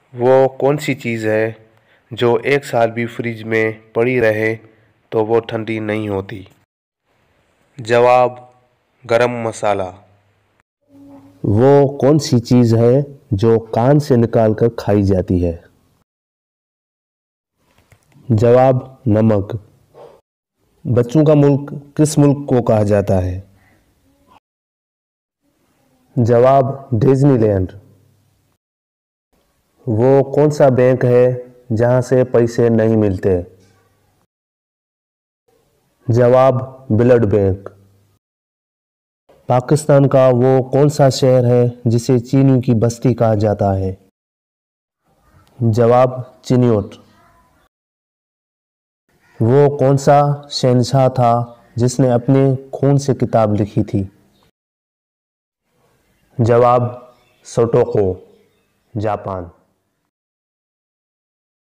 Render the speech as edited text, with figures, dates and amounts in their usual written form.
वो कौन सी चीज़ है जो 1 साल भी फ्रिज में पड़ी रहे तो वो ठंडी नहीं होती? जवाब: गरम मसाला। वो कौन सी चीज़ है जो कान से निकालकर खाई जाती है? जवाब: नमक। बच्चों का मुल्क किस मुल्क को कहा जाता है? जवाब: डिज्नीलैंड। वो कौन सा बैंक है जहां से पैसे नहीं मिलते? जवाब: ब्लड बैंक। पाकिस्तान का वो कौन सा शहर है जिसे चीनी की बस्ती कहा जाता है? जवाब: चिन्योट। वो कौन सा शहंशाह था जिसने अपने खून से किताब लिखी थी? जवाब: सोटोको, जापान।